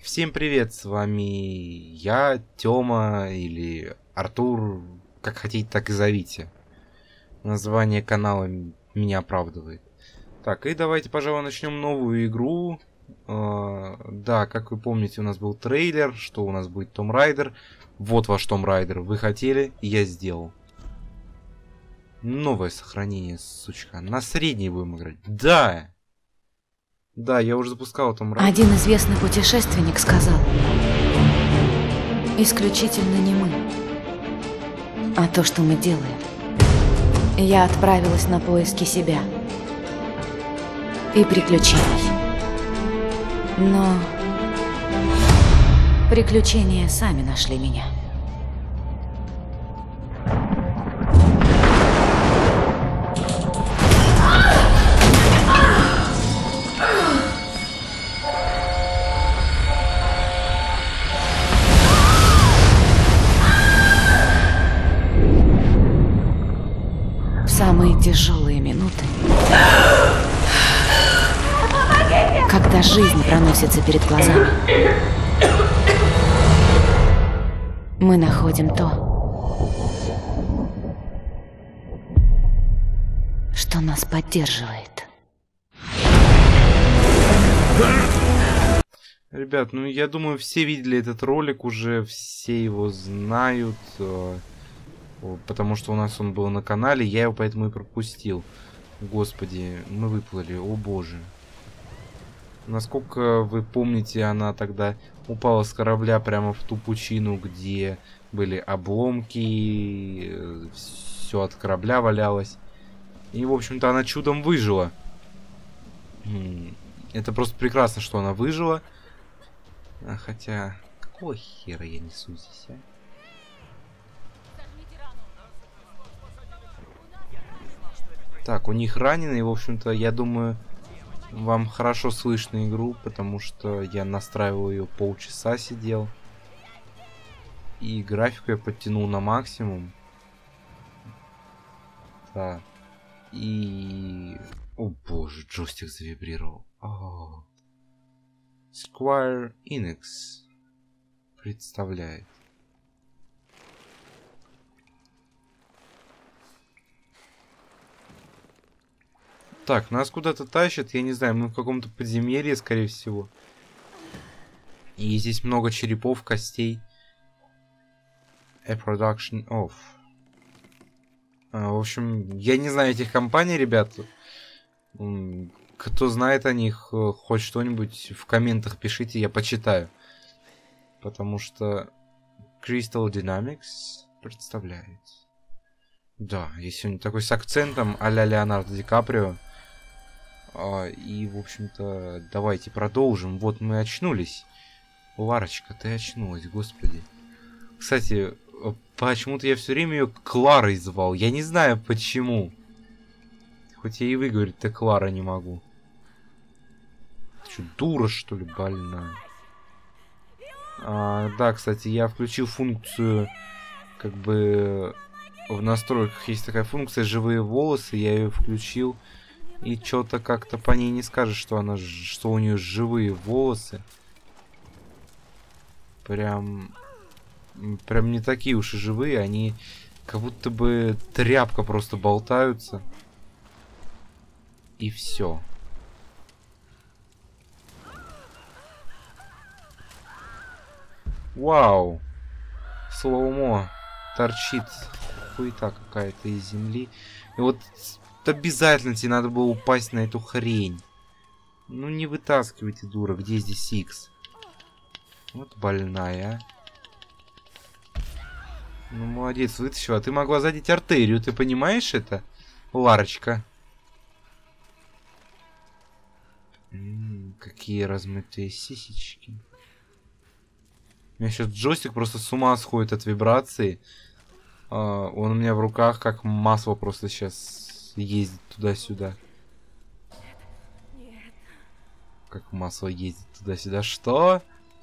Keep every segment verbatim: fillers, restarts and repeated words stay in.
Всем привет, с вами я, Тёма или Артур, как хотите, так и зовите. Название канала меня оправдывает. Так, и давайте, пожалуй, начнем новую игру. Uh, да, как вы помните, у нас был трейлер, что у нас будет Том Райдер. Вот ваш Том Райдер. Вы хотели, я сделал. Новое сохранение, сучка. На средней будем играть. Да! Да, я уже запускал Том Райдер. Один известный путешественник сказал: исключительно не мы, а то, что мы делаем. Я отправилась на поиски себя и приключений. Но приключения сами нашли меня. В самые тяжелые минуты, когда жизнь проносится перед глазами, мы находим то, что нас поддерживает. Ребят, ну я думаю, все видели этот ролик уже, все его знают, э, потому что у нас он был на канале, я его поэтому и пропустил. Господи, мы выплыли, о боже. Насколько вы помните, она тогда упала с корабля прямо в ту пучину, где были обломки, все от корабля валялось. И, в общем-то, она чудом выжила. Это просто прекрасно, что она выжила. Хотя, какого хера я несу здесь, а? Так, у них раненые, в общем-то, я думаю, вам хорошо слышно игру, потому что я настраивал ее полчаса, сидел. И графику я подтянул на максимум. Так. И... О боже, джойстик завибрировал. О. Square Enix представляет. Так, нас куда-то тащат, я не знаю, мы в каком-то подземелье, скорее всего. И здесь много черепов, костей. A production of. А, в общем, я не знаю этих компаний, ребят. Кто знает о них, хоть что-нибудь в комментах пишите, я почитаю. Потому что Crystal Dynamics представляет. Да, я сегодня такой с акцентом а-ля Леонардо Ди Каприо. А, и, в общем-то, давайте продолжим. Вот мы очнулись. Ларочка, ты очнулась, господи. Кстати, почему-то я все время ее Кларой звал. Я не знаю почему. Хоть я и выговорить-то Клара не могу. Ты что, дура, что ли, больная? А, да, кстати, я включил функцию, как бы, в настройках есть такая функция «Живые волосы», я ее включил. И что-то как-то по ней не скажешь, что она, что у нее живые волосы. Прям, прям не такие уж и живые, они как будто бы тряпка просто болтаются. И все. Вау. Слоумо торчит хуета какая-то из земли. И вот обязательно тебе надо было упасть на эту хрень. Ну не вытаскивайте, дура. Где здесь Икс? Вот больная, а. Ну молодец, вытащила. Ты могла задеть артерию, ты понимаешь это, Ларочка? М-м, какие размытые сисечки. У меня сейчас джойстик просто с ума сходит от вибрации. Uh, он у меня в руках как масло просто сейчас ездит туда-сюда. Как масло ездит туда-сюда. Что?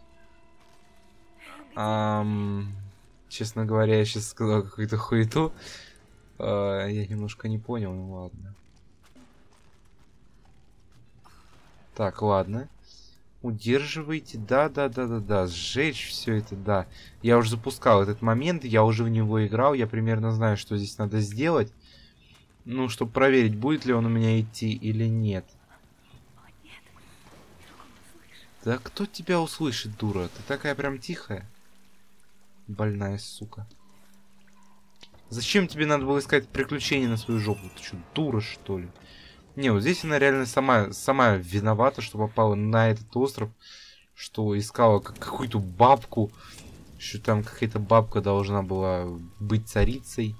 Um, честно говоря, я сейчас сказал какую-то хуету. Uh, я немножко не понял, ну ладно. Так, ладно. Удерживайте. Да, да, да, да, да. Сжечь все это, да. Я уже запускал этот момент, я уже в него играл. Я примерно знаю, что здесь надо сделать. Ну, чтобы проверить, будет ли он у меня идти или нет. Да кто тебя услышит, дура? Ты такая прям тихая. Больная сука. Зачем тебе надо было искать приключения на свою жопу? Ты что, дура, что ли? Не, вот здесь она реально сама, сама виновата, что попала на этот остров. Что искала как какую-то бабку. Что там какая-то бабка должна была быть царицей.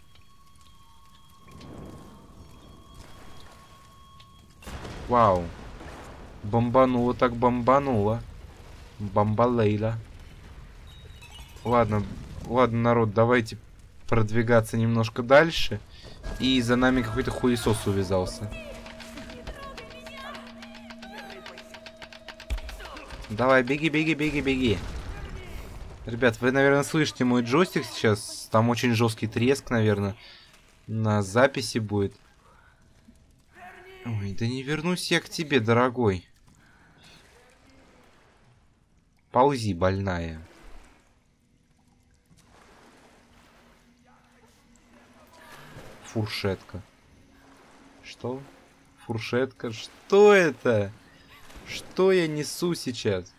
Вау. Бомбануло так бомбануло. Бомбалейла. Ладно, ладно, народ, давайте продвигаться немножко дальше. И за нами какой-то хуесос увязался. Давай, беги, беги, беги, беги. Ребят, вы, наверное, слышите мой джойстик сейчас. Там очень жесткий треск, наверное, на записи будет. Ой, да не вернусь я к тебе, дорогой. Ползи, больная. Фуршетка. Что? Фуршетка? Что это? Что я несу сейчас?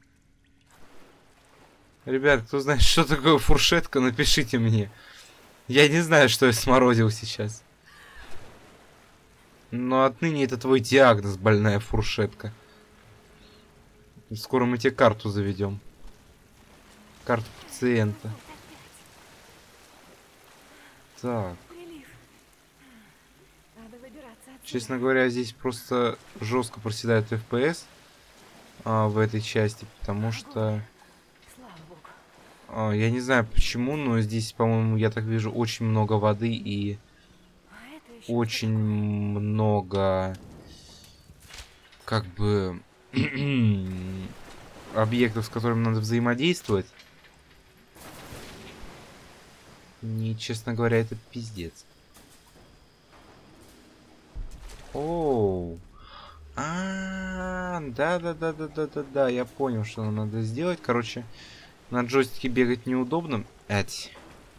Ребят, кто знает, что такое фуршетка, напишите мне. Я не знаю, что я сморозил сейчас. Но отныне это твой диагноз, больная фуршетка. Скоро мы тебе карту заведем. Карту пациента. Так. Честно говоря, здесь просто жестко проседает эф пи эс а, в этой части, потому что... А, я не знаю почему, но здесь, по-моему, я так вижу, очень много воды и очень много, как бы, объектов, с которыми надо взаимодействовать. И, честно говоря, это пиздец. Оу. А, да, да, да, да, да, да, да. Я понял, что нам надо сделать. Короче, на джойстике бегать неудобно. Эть.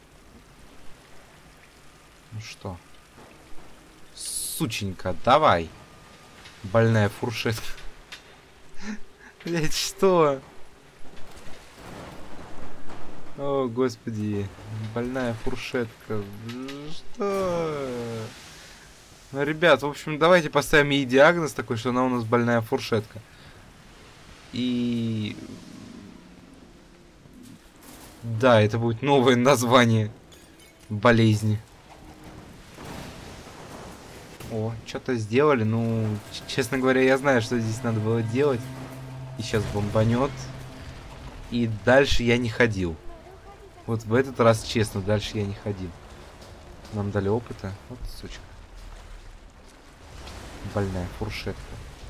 Ну что? Сученька, давай. Больная фуршетка. Блять, что? О, господи. Больная фуршетка. Что? Ну, ребят, в общем, давайте поставим ей диагноз такой, что она у нас больная фуршетка. И... Да, это будет новое название болезни. О, что-то сделали. Ну, честно говоря, я знаю, что здесь надо было делать. И сейчас бомбанет. И дальше я не ходил. Вот в этот раз, честно, дальше я не ходил. Нам дали опыта. Вот, сучка. Больная фуршетка.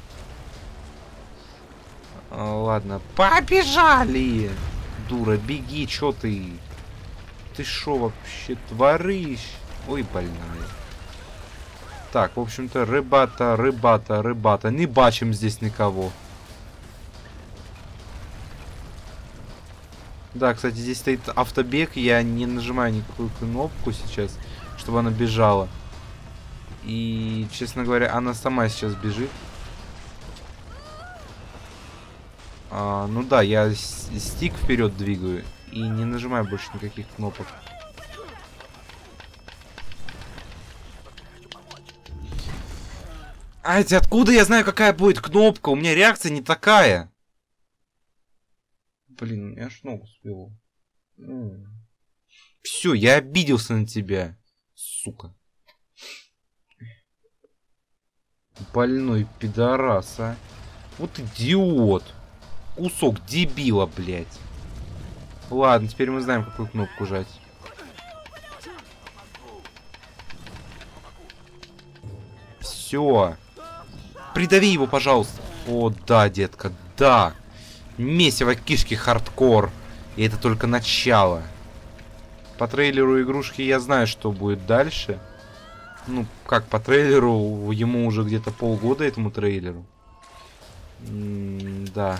А, ладно, побежали! Дура, беги, чё ты? Ты шо вообще творишь? Ой, больная. Так, в общем-то, рыбата, рыбата, рыбата. Не бачим здесь никого. Да, кстати, здесь стоит автобег. Я не нажимаю никакую кнопку сейчас, чтобы она бежала. И, честно говоря, она сама сейчас бежит. А, ну да, я стик вперед двигаю и не нажимаю больше никаких кнопок. А это откуда я знаю, какая будет кнопка? У меня реакция не такая. Блин, я аж ногу свело. Все, я обиделся на тебя, сука. Больной пидорас, а. Вот идиот. Кусок дебила, блядь. Ладно, теперь мы знаем, какую кнопку жать. Все. Придави его, пожалуйста. О, да, детка, да. Месиво кишки хардкор. И это только начало. По трейлеру игрушки я знаю, что будет дальше. Ну, как по трейлеру, ему уже где-то полгода, этому трейлеру. М, да.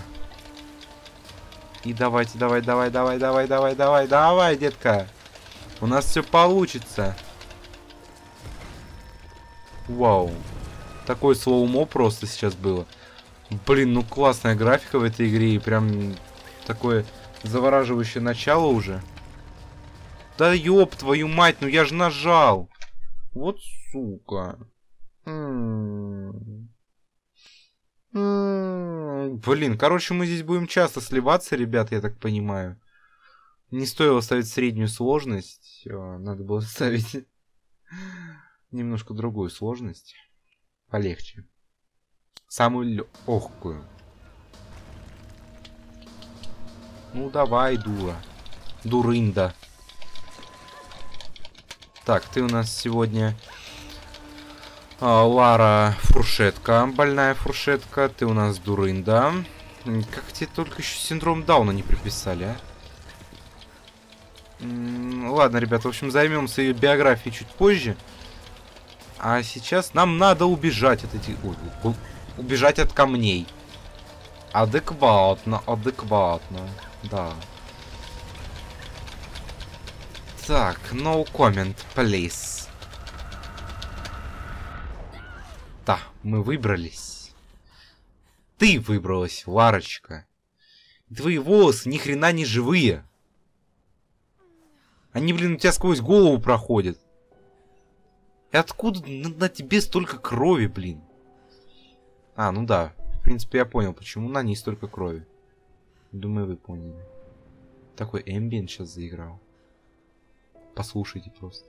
И давайте, давай, давай, давай, давай, давай, давай, давай, детка. У нас все получится. Вау. Такое слоумо просто сейчас было. Блин, ну классная графика в этой игре. И прям такое завораживающее начало уже. Да ёб твою мать, ну я же нажал. Вот сука. М-м-м. М-м-м. Блин, короче, мы здесь будем часто сливаться, ребят, я так понимаю. Не стоило ставить среднюю сложность. Надо было ставить немножко другую сложность. Полегче. Самую легкую. Ну давай, дура. Дурында. Так, ты у нас сегодня а, Лара Фуршетка. Больная Фуршетка. Ты у нас дурында. Как тебе только еще синдром Дауна не приписали, а? М-м, ладно, ребята, в общем, займемся ее биографией чуть позже. А сейчас нам надо убежать от этих... Ой, убежать от камней. Адекватно, адекватно. Да. Так, no comment, please. Да, мы выбрались. Ты выбралась, Ларочка. Твои волосы ни хрена не живые. Они, блин, у тебя сквозь голову проходят. И откуда на, на тебе столько крови, блин? А, ну да. В принципе, я понял, почему на ней столько крови. Думаю, вы поняли. Такой эмбиент сейчас заиграл. Послушайте просто.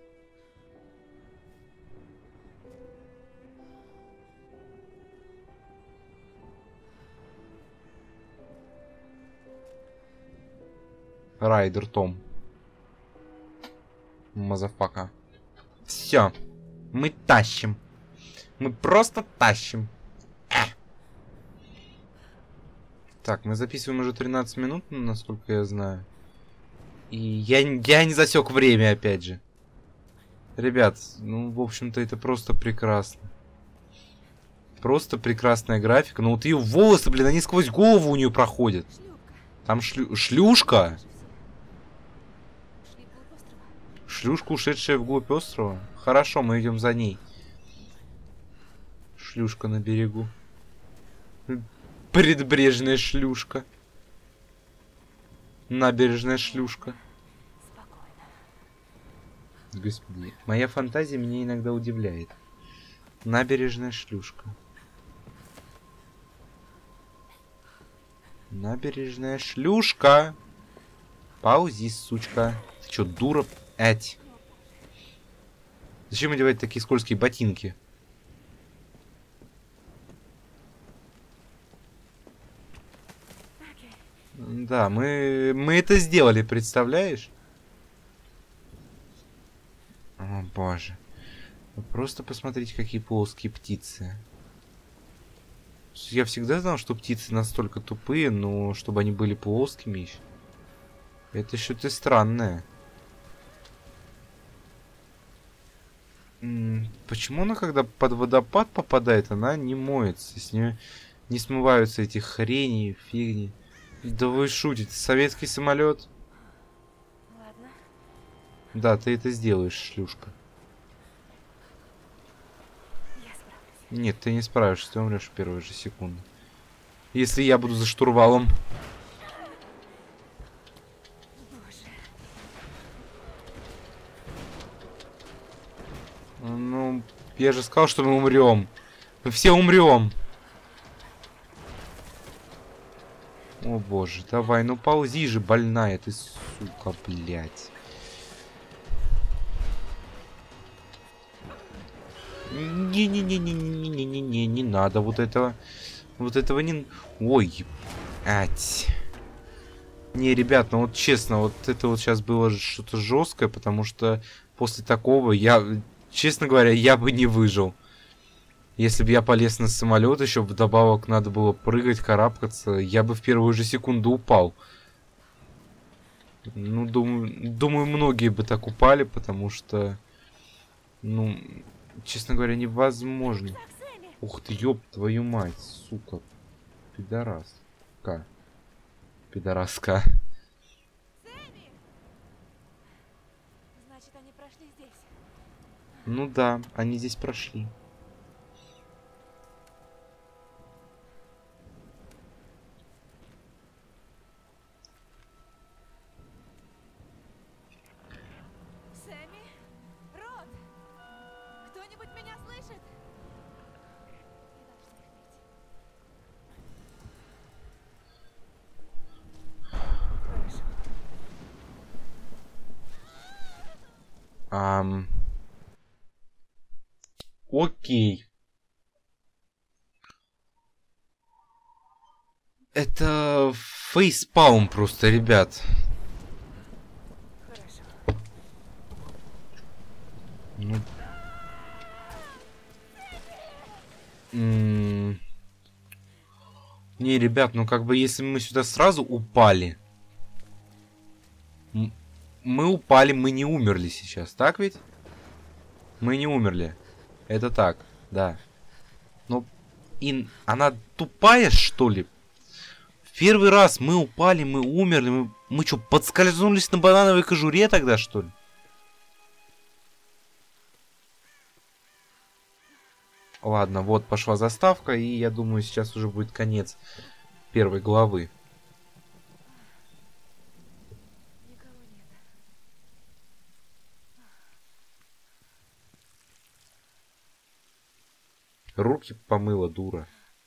Райдер Том. Мазафака. Все. Мы тащим. Мы просто тащим. Э. Так, мы записываем уже тринадцать минут, насколько я знаю. И я, я не засек время, опять же. Ребят, ну, в общем-то, это просто прекрасно. Просто прекрасная графика. Но вот ее волосы, блин, они сквозь голову у нее проходят. Там шлю... шлюшка. Шлюшка, ушедшая вглубь острова. Хорошо, мы идем за ней. Шлюшка на берегу. Предбрежная шлюшка. Набережная шлюшка. Господи, моя фантазия меня иногда удивляет. Набережная шлюшка. Набережная шлюшка. Паузи, сучка. Ты чё, дура? Эть. Зачем одевать такие скользкие ботинки? Да, мы, мы это сделали, представляешь? О, боже. Вы просто посмотрите, какие плоские птицы. Я всегда знал, что птицы настолько тупые, но чтобы они были плоскими еще. Это что-то странное. Почему она, когда под водопад попадает, она не моется? С нее не смываются эти хрени, фигни. Да вы шутите, советский самолет? Ладно. Да, ты это сделаешь, шлюшка. Я справлюсь. Нет, ты не справишься, ты умрешь в первую же секунду. Если я буду за штурвалом. Боже. Ну, я же сказал, что мы умрем. Мы все умрем. О боже, давай, ну ползи же, больная ты, сука, блядь. Не-не-не-не-не-не-не-не, не надо вот этого. Вот этого не... Ой, ать. Не, ребят, ну вот честно, вот это вот сейчас было что-то жесткое, потому что после такого я, честно говоря, я бы не выжил. Если бы я полез на самолет, еще вдобавок надо было прыгать, карабкаться, я бы в первую же секунду упал. Ну, думаю, думаю, многие бы так упали, потому что, ну, честно говоря, невозможно. Ух ты, ёб твою мать, сука. Пидораска. Пидораска. Сэмми! Значит, они прошли здесь. Ну да, они здесь прошли. Сэмми? Рот! Кто-нибудь меня слышит? Я должна их найти. Хорошо. Ам... Окей. Это фейспалм просто, ребят. Хорошо. Ну... М, Не, ребят, ну как бы если мы сюда сразу упали... м, Мы упали, мы не умерли сейчас, так ведь? Мы не умерли. Это так, да. Ну, и она тупая, что ли? В первый раз мы упали, мы умерли, мы, мы что, подскользнулись на банановой кожуре тогда, что ли? Ладно, вот пошла заставка, и я думаю, сейчас уже будет конец первой главы. Никого нет. Руки помыла, дура.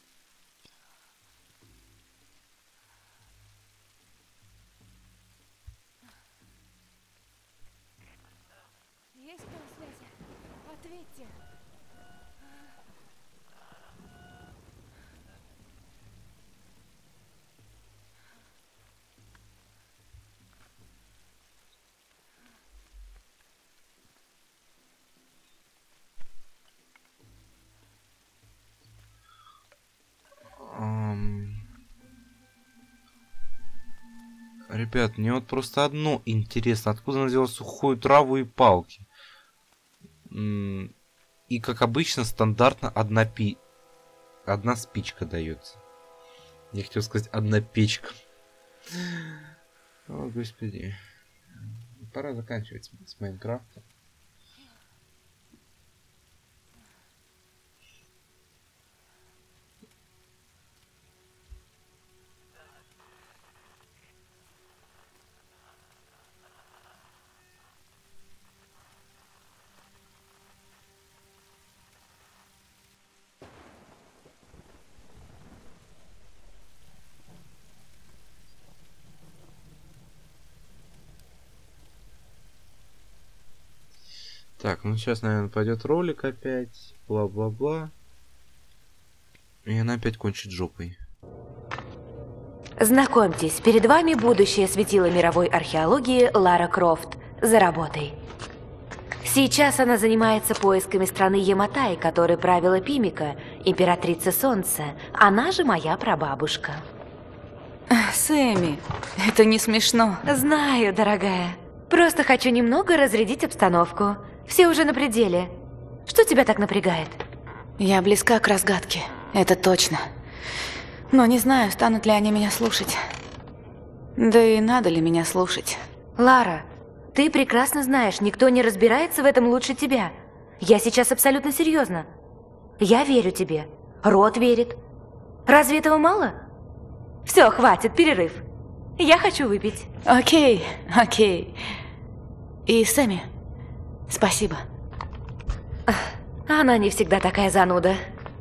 Есть кто на связи? Ответьте. Ам. Ребят, мне вот просто одно интересно. Откуда она взяла сухую траву и палки? М, И, как обычно, стандартно одна пи... одна спичка дается. Я хотел сказать, одна печка. О, господи. Пора заканчивать с, с Майнкрафтом. Так, ну сейчас, наверное, пойдет ролик опять. Бла-бла-бла. И она опять кончит жопой. Знакомьтесь, перед вами будущее светило мировой археологии Лара Крофт. За работой. Сейчас она занимается поисками страны Яматай, которой правила Пимика, императрица Солнца. Она же моя прабабушка. Сэмми, это не смешно. Знаю, дорогая. Просто хочу немного разрядить обстановку. Все уже на пределе. Что тебя так напрягает? Я близка к разгадке, это точно. Но не знаю, станут ли они меня слушать. Да и надо ли меня слушать. Лара, ты прекрасно знаешь, никто не разбирается в этом лучше тебя. Я сейчас абсолютно серьезно. Я верю тебе. Рот верит. Разве этого мало? Все, хватит, перерыв. Я хочу выпить. Окей, окей. И Сэмми, спасибо. Она не всегда такая зануда.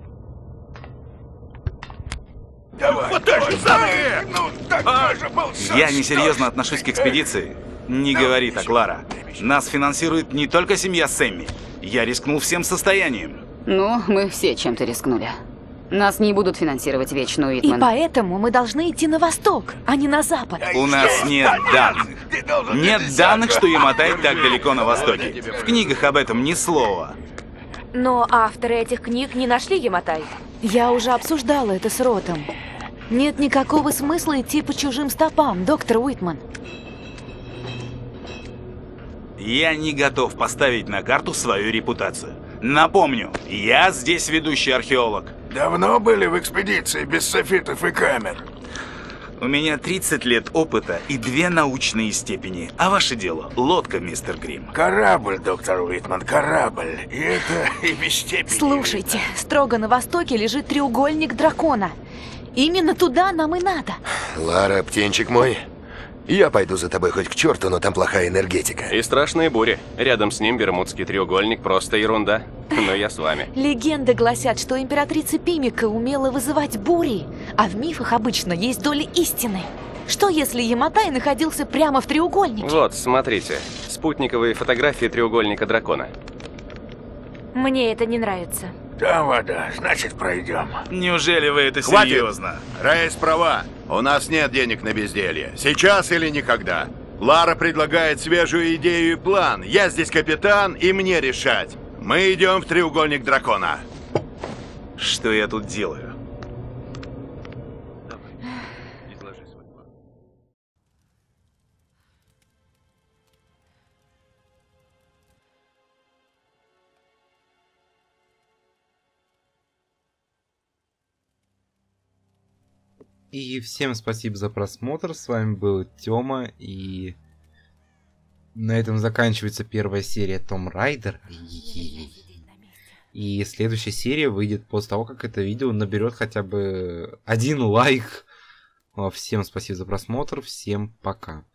Я несерьезно отношусь к экспедиции. Не говори так, Лара. Нас финансирует не только семья Сэмми. Я рискнул всем состоянием. Ну, мы все чем-то рискнули. Нас не будут финансировать вечно, И Уитман. поэтому мы должны идти на восток, а не на запад. У нас нет данных. Нет данных, что Яматай так далеко на востоке. В книгах об этом ни слова. Но авторы этих книг не нашли Яматай. Я уже обсуждала это с Ротом. Нет никакого смысла идти по чужим стопам, доктор Уитман. Я не готов поставить на карту свою репутацию. Напомню, я здесь ведущий археолог. Давно были в экспедиции без софитов и камер? У меня тридцать лет опыта и две научные степени. А ваше дело — лодка, мистер Грим. Корабль, доктор Уитман, корабль. И это и без степени. Слушайте, строго на востоке лежит треугольник дракона. Именно туда нам и надо. Лара, птенчик мой, я пойду за тобой хоть к черту, но там плохая энергетика. И страшные бури. Рядом с ним Бермудский треугольник — просто ерунда. Но я с вами. Легенды гласят, что императрица Пимика умела вызывать бури, а в мифах обычно есть доля истины. Что если Яматай находился прямо в треугольнике? Вот, смотрите. Спутниковые фотографии треугольника дракона. Мне это не нравится. Там вода, значит пройдем. Неужели вы это Хватит. серьезно? Рейс права. У нас нет денег на безделье. Сейчас или никогда. Лара предлагает свежую идею и план. Я здесь капитан, и мне решать. Мы идем в треугольник дракона. Что я тут делаю? Изложи свой план. И всем спасибо за просмотр. С вами был Тёма. И на этом заканчивается первая серия Том Райдер. И следующая серия выйдет после того, как это видео наберет хотя бы один лайк. Всем спасибо за просмотр. Всем пока.